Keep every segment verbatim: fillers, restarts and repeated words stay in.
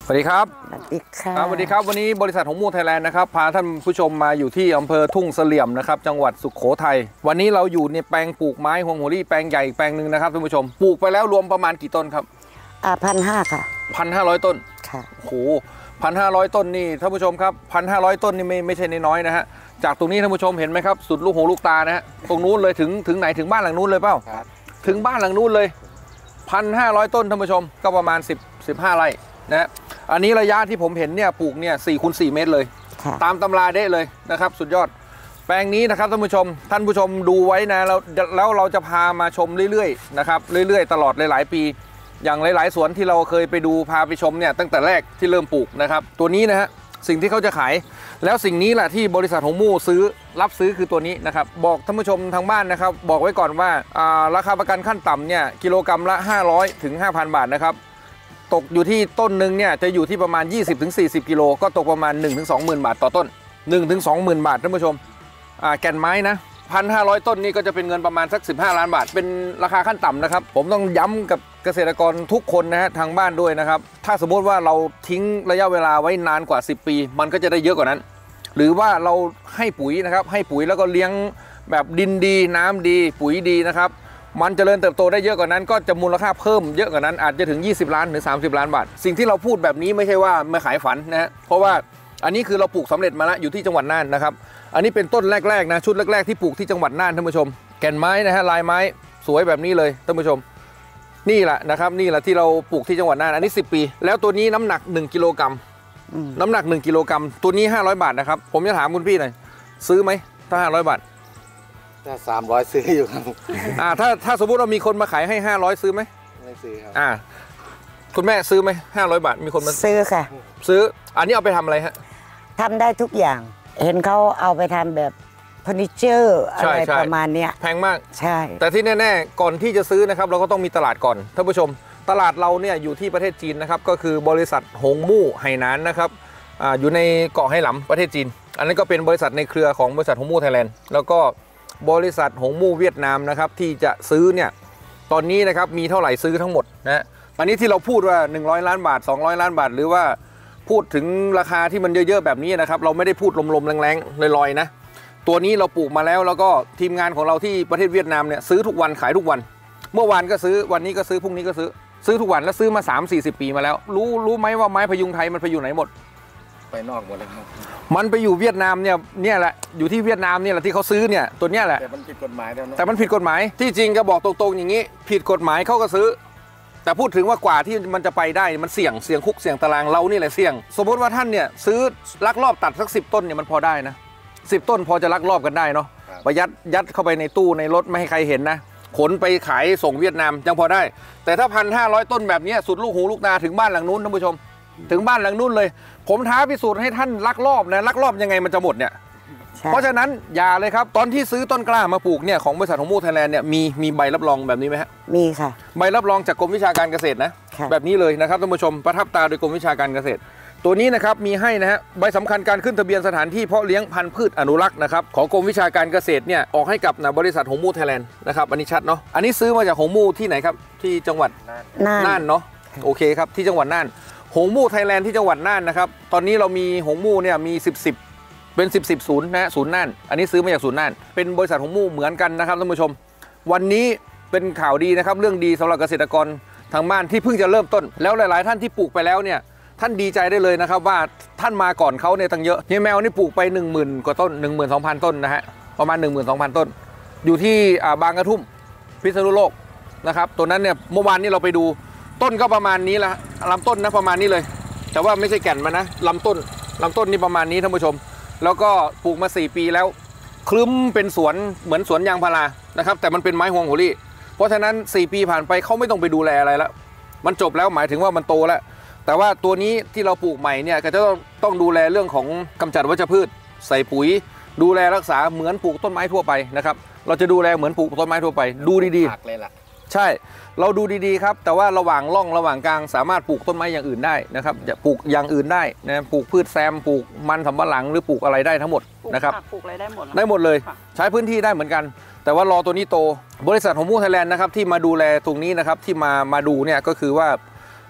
สวัสดีครับสวัสดีค่ะสวัสดีครับวันนี้บริษัทหงมูไทยแลนด์นะครับพาท่านผู้ชมมาอยู่ที่อำเภอทุ่งเสลี่ยมนะครับจังหวัดสุโขทัยวันนี้เราอยู่ในแปลงปลูกไม้ฮวงหัวรี่แปลงใหญ่แปลงหนึ่งนะครับท่านผู้ชมปลูกไปแล้วรวมประมาณกี่ต้นครับอ่าพันห้าค่ะพันห้าร้อยต้นค่ะโอ้โหพันห้าร้อยต้นนี่ท่านผู้ชมครับพันห้าร้อยต้นนี่ไม่ไม่ใช่น้อยๆนะฮะจากตรงนี้ท่านผู้ชมเห็นไหมครับสุดลูกหูลูกตานะฮะตรงนู้นเลยถึงถึงไหนถึงบ้านหลังนู้นเลยเปล่าถึงบ้านหลังนู้นเลยพันห้าร้อยต้นท่านผู้ชมก็ประมาณสิบ สิบห้าไร่นะฮะอันนี้ระยะที่ผมเห็นเนี่ยปลูกเนี่ยสี่คูณสี่เมตรเลยตามตำราได้เลยนะครับสุดยอดแปลงนี้นะครับท่านผู้ชมท่านผู้ชมดูไว้นะแล้วแล้วเราจะพามาชมเรื่อยๆนะครับเรื่อยๆตลอดหลายๆปีอย่างหลายๆสวนที่เราเคยไปดูพาไปชมเนี่ยตั้งแต่แรกที่เริ่มปลูกนะครับตัวนี้นะฮะสิ่งที่เขาจะขายแล้วสิ่งนี้แหละที่บริษัทหงมู่ซื้อรับซื้อคือตัวนี้นะครับบอกท่านผู้ชมทางบ้านนะครับบอกไว้ก่อนว่าราคาประกันขั้นต่ำเนี่ยกิโลกรัมละห้าร้อยถึงห้าพันบาทนะครับตกอยู่ที่ต้นหนึ่งเนี่ยจะอยู่ที่ประมาณ ยี่สิบถึงสี่สิบ กิโลก็ตกประมาณ หนึ่งถึงสองหมื่น บาทต่อต้น หนึ่งถึงสองหมื่น บาทท่านผู้ชมแก่นไม้นะ หนึ่งพันห้าร้อย ต้นนี่ก็จะเป็นเงินประมาณสักสิบห้าล้านบาทเป็นราคาขั้นต่ำนะครับผมต้องย้ำกับเกษตรกรทุกคนนะฮะทางบ้านด้วยนะครับถ้าสมมติว่าเราทิ้งระยะเวลาไว้นานกว่าสิบปีมันก็จะได้เยอะกว่านั้นหรือว่าเราให้ปุ๋ยนะครับให้ปุ๋ยแล้วก็เลี้ยงแบบดินดีน้ำดีปุ๋ยดีนะครับมันเจริญเติบโตได้เยอะกว่านั้นก็จะมูลค่าเพิ่มเยอะกว่านั้นอาจจะถึงยี่สิบล้านถึงสามสิบล้านบาทสิ่งที่เราพูดแบบนี้ไม่ใช่ว่ามาขายฝันนะฮะเพราะว่าอันนี้คือเราปลูกสำเร็จมาแล้วอยู่ที่จังหวัดน่านนะครับอันนี้เป็นต้นแรกๆนะชุดแรกๆที่ปลูกที่จังหวัดน่านท่านผู้ชมแก่นไม้นะฮะลายไม้สวยแบบนี้เลยท่านผู้ชมนี่แหละนะครับนี่แหละที่เราปลูกที่จังหวัดน่านอันนี้สิบปีแล้วตัวนี้น้ำหนักหนึ่งกิโลกรัมน้ำหนักหนึ่งกิโลกรัมตัวนี้ห้าร้อยบาทนะครับผมจะถามคุณพี่หน่อยซื้อไหมถ้าห้าร้อยบาทถ้าสามร้อยซื้ออยู่ครับอ่าถ้าถ้าสมมติเรามีคนมาขายให้ห้าร้อยซื้อไหมไม่ซื้อครับอ่าคุณแม่ซื้อไหมห้าร้อยบาทมีคนมาซื้อค่ะซื้ออันนี้เอาไปทำอะไรฮะทำได้ทุกอย่างเห็นเขาเอาไปทำแบบเฟอร์นิเจอร์อะไรประมาณเนี้ยแพงมากใช่แต่ที่แน่ๆก่อนที่จะซื้อนะครับเราก็ต้องมีตลาดก่อนท่านผู้ชมตลาดเราเนี่ยอยู่ที่ประเทศจีนนะครับก็คือบริษัทหงมู่ไหหนานนะครับอ่าอยู่ในเกาะไหหลำประเทศจีนอันนี้ก็เป็นบริษัทในเครือของบริษัทหงมู่ไทยแลนด์แล้วก็บริษัทหงมู่เวียดนามนะครับที่จะซื้อเนี่ยตอนนี้นะครับมีเท่าไหร่ซื้อทั้งหมดนะอันนี้ที่เราพูดว่าหนึ่งร้อยล้านบาทสองร้อยล้านบาทหรือว่าพูดถึงราคาที่มันเยอะๆแบบนี้นะครับเราไม่ได้พูดลมๆแรงๆลอยๆนะตัวนี้เราปลูกมาแล้วแล้วก็ทีมงานของเราที่ประเทศเวียดนามเนี่ยซื้อทุกวันขายทุกวันเมื่อวานก็ซื้อวันนี้ก็ซื้อพรุ่งนี้ก็ซื้อซื้อทุกวันแล้วซื้อมา สามสี่สิบ ปีมาแล้วรู้รู้ไหมว่าไม้พยุงไทยมันไปอยู่ไหนหมดไปนอกหมดเลยครับมันไปอยู่เวียดนามเนี่ยเนี่ยแหละอยู่ที่เวียดนามเนี่ยแหละที่เขาซื้อเนี่ยตัวเนี้ยแหละแต่มันผิดกฎหมายแล้วนะแต่มันผิดกฎหมายที่จริงก็บอกตรงๆอย่างนี้ผิดกฎหมายเขาก็ซื้อแต่พูดถึงว่ากว่าที่มันจะไปได้มันเสี่ยงเสี่ยงคุกเสี่ยงตารางเรานี่แหละเสี่ยงสมมติว่าท่านเนี่ยซื้อลักลอบตัดสักสิบต้นเนี่ยมันพอได้นะสิบต้นพอจะลักลอบกันได้เนาะประยัดยัดเข้าไปในตู้ในรถไม่ให้ใครเห็นนะขนไปขายส่งเวียดนามยังพอได้แต่ถ้าพันห้าร้อยต้นแบบนี้สุดลูกหูลูกตาถึงบ้านหลังนู้นท่านผู้ชมถึงบ้านหลังนู้นเลยผมท้าพิสูจน์ให้ท่านลักลอบนะลักลอบยังไงมันจะหมดเนี่ยเพราะฉะนั้นอย่าเลยครับตอนที่ซื้อต้นกล้ามาปลูกเนี่ยของบริษัทหงมู่ไทยแลนด์เนี่ยมีมีใบรับรองแบบนี้ไหมฮะมีค่ะใบรับรองจากกรมวิชาการเกษตรนะแบบนี้เลยนะครับท่านผู้ชมประทับตาโดยกรมวิชาการเกษตรตัวนี้นะครับมีให้นะฮะใบสำคัญการขึ้นทะเบียนสถานที่เพาะเลี้ยงพันธุ์พืชอนุรักษ์นะครับของกรมวิชาการเกษตรเนี่ยออกให้กับนะบริษัทหงมู่ไทยแลนด์นะครับอันนี้ชัดเนาะอันนี้ซื้อมาจากหงมู่ที่ไหนครับที่จังหวัดน่านเนาะโอเคครับที่จังหวัดน่านหงมู่ไทยแลนด์ที่จังหวัดน่านนะครับตอนนี้เรามีหงมู่เนี่ยมีสิบ สิบเป็นสิบ สิบศูนย์นะศูนย์น่านอันนี้ซื้อมาจากศูนย์น่านเป็นบริษัทหงมู่เหมือนกันนะครับท่านผู้ชมวันนี้เป็นข่าวดีนะครับเรื่องดีสำหรับเกษตรกรทางบ้านที่เพิ่งจะเริ่มต้นแล้วหลายๆท่านที่ปลูกไปแล้วเนี่ยท่านดีใจได้เลยนะครับว่าท่านมาก่อนเขาเนี่ยตั้งเยอะเนี่ยแมวนี่ปลูกไป หนึ่งหมื่น กว่าต้น หนึ่งหมื่นสองพัน ต้นนะฮะประมาณ หนึ่งหมื่นสองพัน ต้นอยู่ที่บางกระทุ่มพิษณุโลกนะครับตัวนั้นเนี่ยเมื่อวานนี้เราไปดูต้นก็ประมาณนี้ละลำต้นนะประมาณนี้เลยแต่ว่าไม่ใช่แก่นมันนะลำต้นลำต้นนี่ประมาณนี้ท่านผู้ชมแล้วก็ปลูกมาสี่ปีแล้วคลึ้มเป็นสวนเหมือนสวนยางพารานะครับแต่มันเป็นไม้ฮวงหัวรี่เพราะฉะนั้นสี่ปีผ่านไปเขาไม่ต้องไปดูแลอะไรแล้วมันจบแล้วหมายถึงว่ามันโตแล้วแต่ว่าตัวนี้ที่เราปลูกใหม่เนี่ยก็จะต้องต้องดูแลเรื่องของกำจัดวัชพืชใส่ปุ๋ยดูแลรักษาเหมือนปลูกต้นไม้ทั่วไปนะครับเราจะดูแลเหมือนปลูกต้นไม้ทั่วไปดูดีๆเลยล่ะใช่เราดูดีๆครับแต่ว่าระหว่างร่องระหว่างกลางสามารถปลูกต้นไม้อย่างอื่นได้นะครับจะปลูกอย่างอื่นได้นะปลูกพืชแซมปลูกมันสำปะหลังหรือปลูกอะไรได้ทั้งหมดนะครับปลูกอะไรได้หมดได้หมดเลยใช้พื้นที่ได้เหมือนกันแต่ว่ารอตัวนี้โตบริษัทหงมู่ไทยแลนด์นะครับที่มาดูแลตรงนี้นะครับที่มามาดูเนี่ยก็คือว่า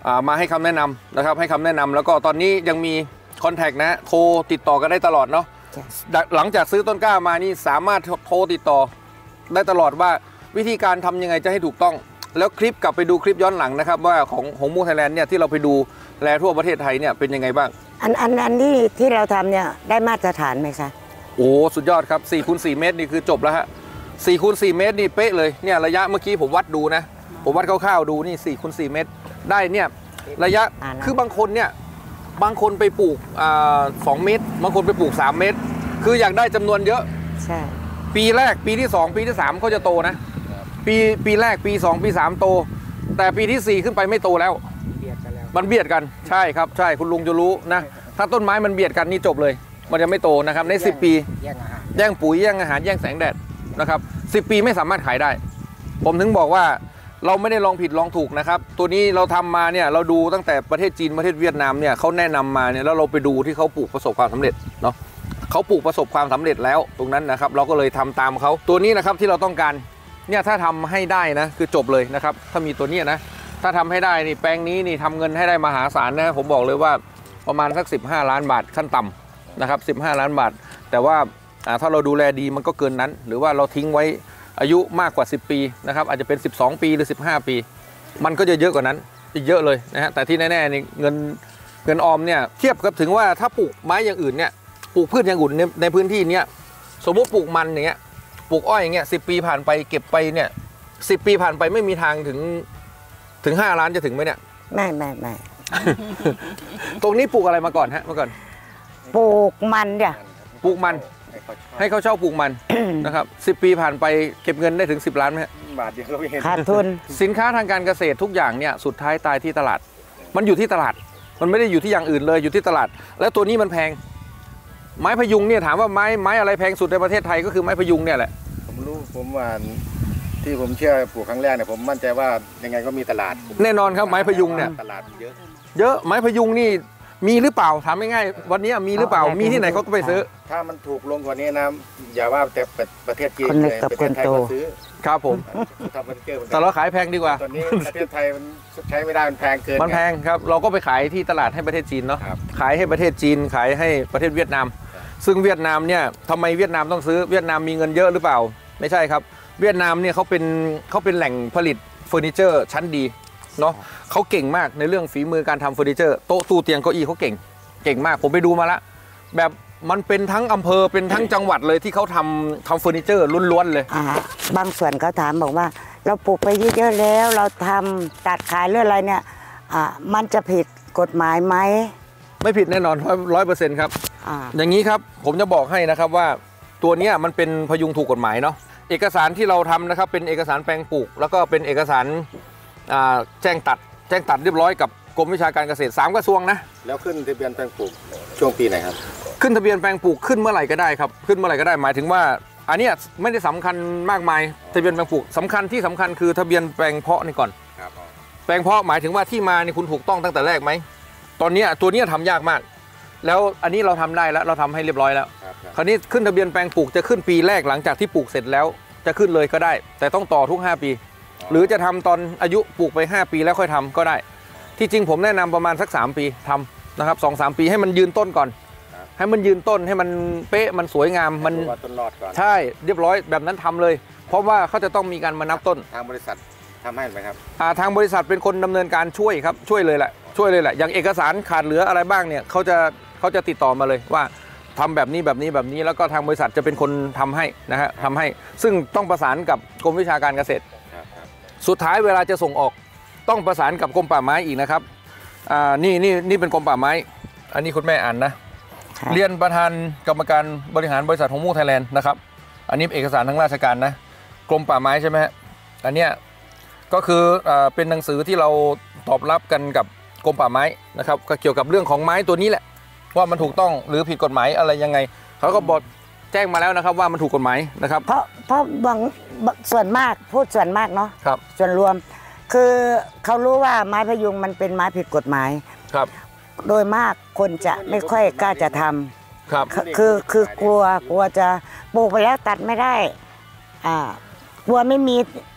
มาให้คำแนะนำนะครับให้คำแนะนำแล้วก็ตอนนี้ยังมีคอนแทคนะโทรติดต่อกันได้ตลอดเนาะหลังจากซื้อต้นกล้ามานี่สามารถโทรติดต่อได้ตลอดว่าวิธีการทำยังไงจะให้ถูกต้องแล้วคลิปกลับไปดูคลิปย้อนหลังนะครับว่าของหงมูไทยแลนด์เนี่ยที่เราไปดูแลทั่วประเทศไทยเนี่ยเป็นยังไงบ้างอันอันอันที่ที่เราทำเนี่ยได้มาตรฐานไหมคะโอ้สุดยอดครับสี่คูณสี่เมตรนี่คือจบแล้วฮะสี่คูณสี่เมตรนี่เป๊ะเลยเนี่ยระยะเมื่อกี้ผมวัดดูนะผมวัดคร่าวๆดูนี่สี่คูณสี่เมตรได้เนี่ยระยะคือบางคนเนี่ยบางคนไปปลูกสองเมตรบางคนไปปลูกสามเมตรคืออยากได้จำนวนเยอะใช่ปีแรกปีที่สองปีที่สามเขาจะโตนะปีปีแรกปีสองปีสามโตแต่ปีที่สี่ขึ้นไปไม่โตแล้วมันเบียดกันใช่ครับใช่คุณลุงจะรู้นะถ้าต้นไม้มันเบียดกันนี่จบเลยมันจะไม่โตนะครับในสิบปีแย่งปุ๋ยแย่งอาหารแย่งแสงแดดนะครับสิบปีไม่สามารถขายได้ผมถึงบอกว่าเราไม่ได้ลองผิดลองถูกนะครับตัวนี้เราทำมาเนี่ยเราดูตั้งแต่ประเทศจีนประเทศเวียดนามเนี่ยเขาแนะนำมาเนี่ยแล้วเราไปดูที่เขาปลูกประสบความสำเร็จเนาะเขาปลูกประสบความสำเร็จแล้วตรงนั้นนะครับเราก็เลยทำตามเขาตัวนี้นะครับที่เราต้องการเนี่ยถ้าทำให้ได้นะคือจบเลยนะครับถ้ามีตัวนี้นะถ้าทำให้ได้นี่แปลงนี้นี่ทำเงินให้ได้มหาศาลนะผมบอกเลยว่าประมาณสักสิบห้าล้านบาทขั้นต่ำนะครับสิบห้าล้านบาทแต่ว่าถ้าเราดูแลดีมันก็เกินนั้นหรือว่าเราทิ้งไว้อายุมากกว่าสิบปีนะครับอาจจะเป็นสิบสองปีหรือสิบห้าปีมันก็จะเยอะกว่านั้นอีกเยอะเลยนะฮะแต่ที่แน่ๆนี่เงินเงินออมเนี่ยเทียบกับถึงว่าถ้าปลูกไม้อย่างอื่นเนี่ยปลูกพืชอย่างอื่นในในพื้นที่เนี้ยสมมติปลูกมันอย่างเงี้ยปลูกอ้อยอย่างเงี้ยสิบปีผ่านไปเก็บไปเนี่ยสิบปีผ่านไปไม่มีทางถึงถึงห้าล้านจะถึงไหมเนี่ยไม่ไม่ไม่ตรงนี้ปลูกอะไรมาก่อนฮะเมื่อก่อนปลูกมันเนี่ยปลูกมันให้เขาเช่าปลูกมัน นะครับสิบปีผ่านไปเก็บเงินได้ถึงสิบล้านไหมบาทเดียวก็ไม่เห็นขาดทุนสินค้าทางการเกษตรทุกอย่างเนี่ยสุดท้ายตายที่ตลาดมันอยู่ที่ตลาดมันไม่ได้อยู่ที่อย่างอื่นเลยอยู่ที่ตลาดแล้วตัวนี้มันแพงไม้พยุงเนี่ยถามว่าไม้ไม้อะไรแพงสุดในประเทศไทยก็คือไม้พยุงเนี่ยแหละผมรู้ผมว่าที่ผมเชื่อปลูกครั้งแรกเนี่ยผมมั่นใจว่ายังไงก็มีตลาดแน่นอนครับไม้พยุงเนี่ยตลาดเยอะเยอะไม้พยุงนี่มีหรือเปล่าถามง่ายๆวันนี้มีหรือเปล่ามีที่ไหนเขาก็ไปซื้อถ้ามันถูกลงกว่านี้นะอย่าว่าแต่ประเทศจีนเลยประเทศไทยก็ซื้อครับผมแต่เราขายแพงดีกว่าตอนนี้ประเทศไทยมันใช้ไม่ได้มันแพงเกินมันแพงครับเราก็ไปขายที่ตลาดให้ประเทศจีนเนาะขายให้ประเทศจีนขายให้ประเทศเวียดนามซึ่งเวียดนามเนี่ยทำไมเวียดนามต้องซื้อเวียดนามมีเงินเยอะหรือเปล่าไม่ใช่ครับเวียดนามเนี่ยเขาเป็นเขาเป็นแหล่งผลิตเฟอร์นิเจอร์ชั้นดีเนาะเขาเก่งมากในเรื่องฝีมือการทำเฟอร์นิเจอร์โต๊ะตู้เตียงเก้าอี้เขาเก่งเก่งมากผมไปดูมาละแบบมันเป็นทั้งอำเภอเป็นทั้งจังหวัดเลยที่เขาทำทำเฟอร์นิเจอร์ล้วนๆเลยบางส่วนเขาถามบอกว่าเราปลูกไปเยอะๆแล้วเราทำตัดขายเรื่องอะไรเนี่ยมันจะผิดกฎหมายไหมไม่ผิดแน่นอนร้อยเปอร์เซ็นต์ครับอย่างนี้ครับผมจะบอกให้นะครับว่าตัวนี้มันเป็นพยุงถูกกฎหมายเนาะเอกสารที่เราทำนะครับเป็นเอกสารแปลงปลูกแล้วก็เป็นเอกสารแจ้งตัดแจ้งตัดเรียบร้อยกับกรมวิชาการเกษตรสามกระทรวงนะแล้วขึ้นทะเบียนแปลงปลูกช่วงปีไหนครับขึ้นทะเบียนแปลงปลูกขึ้นเมื่อไหร่ก็ได้ครับขึ้นเมื่อไหร่ก็ได้หมายถึงว่าอันนี้ไม่ได้สำคัญมากมายทะเบียนแปลงปลูกสำคัญที่สำคัญคือทะเบียนแปลงเพาะนี่ก่อนแปลงเพาะหมายถึงว่าที่มานี่คุณถูกต้องตั้งแต่แรกไหมตอนนี้ตัวนี้ทำยากมากแล้วอันนี้เราทำได้แล้วเราทำให้เรียบร้อยแล้วคราวนี้ขึ้นทะเบียนแปลงปลูกจะขึ้นปีแรกหลังจากที่ปลูกเสร็จแล้วจะขึ้นเลยก็ได้แต่ต้องต่อทุกห้าปีหรือจะทำตอนอายุปลูกไปห้าปีแล้วค่อยทำก็ได้ที่จริงผมแนะนำประมาณสักสามปีทำนะครับสองสามปีให้มันยืนต้นก่อนให้มันยืนต้นให้มันเป๊ะมันสวยงามมันใช่เรียบร้อยแบบนั้นทำเลยเพราะว่าเขาจะต้องมีการมานับต้นทางบริษัททำให้ไหมครับทางบริษัทเป็นคนดำเนินการช่วยครับช่วยเลยแหละช่วยเลยแหละอย่างเอกสารขาดเหลืออะไรบ้างเนี่ยเขาจะเขาจะติดต่อมาเลยว่าทำแบบนี้แบบนี้แบบนี้แล้วก็ทางบริษัทจะเป็นคนทำให้นะฮะทำให้ซึ่งต้องประสานกับกรมวิชาการเกษตรสุดท้ายเวลาจะส่งออกต้องประสานกับกรมป่าไม้อีกนะครับอ่านี่นี่นี่เป็นกรมป่าไม้อันนี้คุณแม่อ่านนะเรียนประธานกรรมการบริหารบริษัทหงมูไทยแลนด์นะครับอันนี้เอกสารทางราชการนะกรมป่าไม้ใช่ไหมฮะอันเนี้ยก็คืออ่าเป็นหนังสือที่เราตอบรับกันกับกรมป่าไม้นะครับก็เกี่ยวกับเรื่องของไม้ตัวนี้แหละว่ามันถูกต้องหรือผิดกฎหมายอะไรยังไงเขาก็บอกแจ้งมาแล้วนะครับว่ามันถูกกฎหมายนะครับเพราะเพราะบางส่วนมากพูดส่วนมากเนาะครับส่วนรวมคือเขารู้ว่าไม้พยุงมันเป็นไม้ผิดกฎหมายครับโดยมากคนจะไม่ค่อยกล้าจะทำครับคือคือกลัวกลัวจะปลูกไปแล้วตัดไม่ได้อ่ากลัวไม่มี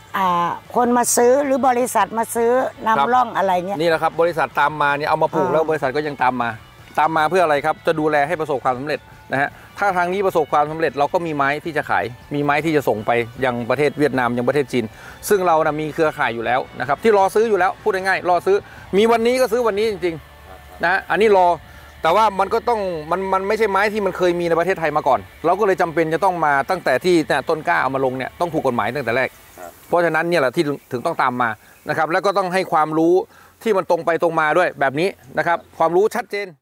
อ่าคนมาซื้อหรือบริษัทมาซื้อนำร่องอะไรเงี้ยนี่แหละครับบริษัทตามมาเนี่ยเอามาปลูกอ่าแล้วบริษัทก็ยังตามมา ตามมาเพื่ออะไรครับจะดูแลให้ประสบความสำเร็จนะฮะถ้าทางนี้ประสบความสำเร็จเราก็มีไม้ที่จะขายมีไม้ที่จะส่งไปยังประเทศเวียดนามยังประเทศจีนซึ่งเรานะมีเครือข่ายอยู่แล้วนะครับที่รอซื้ออยู่แล้วพูดง่ายๆรอซื้อมีวันนี้ก็ซื้อวันนี้จริงๆนะอันนี้รอแต่ว่ามันก็ต้องมันมันไม่ใช่ไม้ที่มันเคยมีในประเทศไทยมาก่อน เราก็เลยจำเป็นจะต้องมาตั้งแต่ที่เนี่ยต้นกล้าเอามาลงเนี่ยต้องถูกกฎหมายตั้งแต่แรกเพราะฉะนั้นเนี่ยแหละที่ถึงต้องตามมานะครับแล้วก็ต้องให้ความรู้ที่มันตรงไปตรงมาด้วยแบบนี้นะครับความรู้ชัดเจน